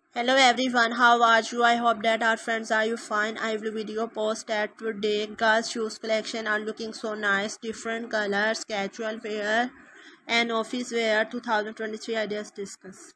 Hello everyone, how are you? I hope that our friends are you fine. I will video post that today girls shoes collection are looking so nice. Different colors, casual wear and office wear 2023 ideas discuss.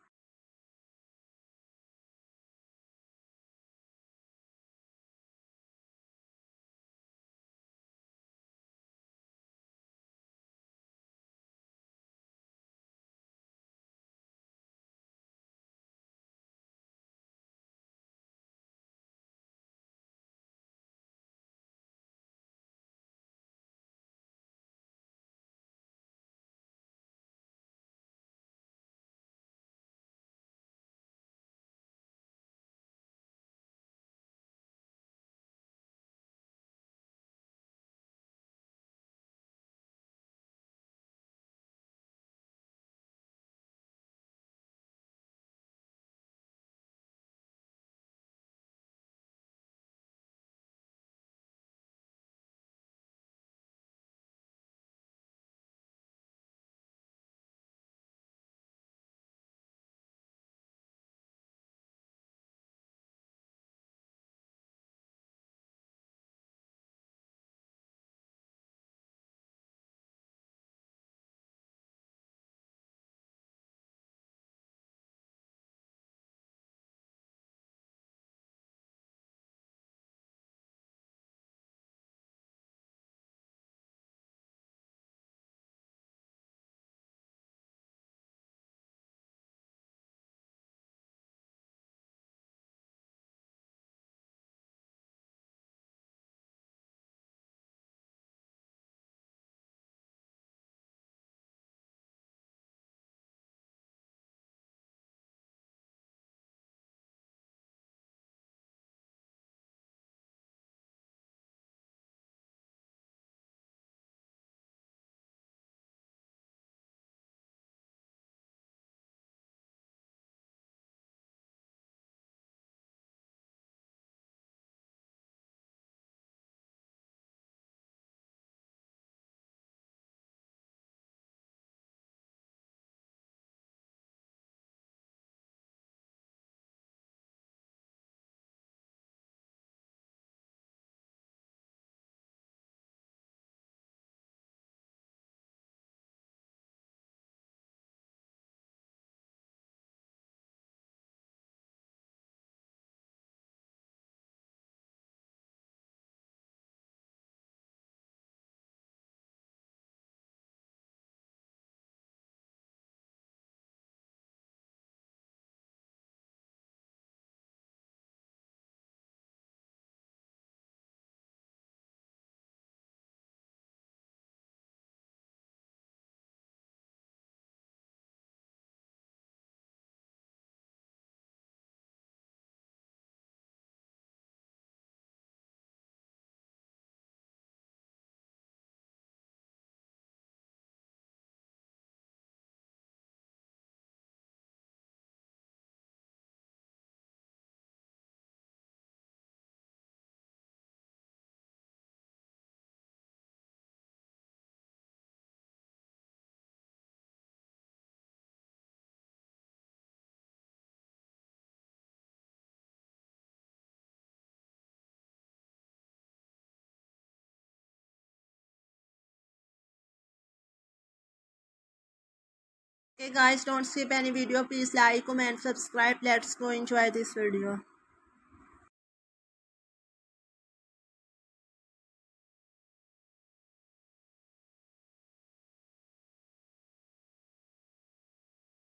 Okay guys, don't skip any video. Please like, comment, subscribe. Let's go enjoy this video.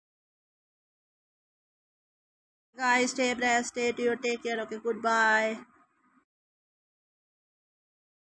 Guys, stay blessed, stay tuned, take care. Okay, goodbye.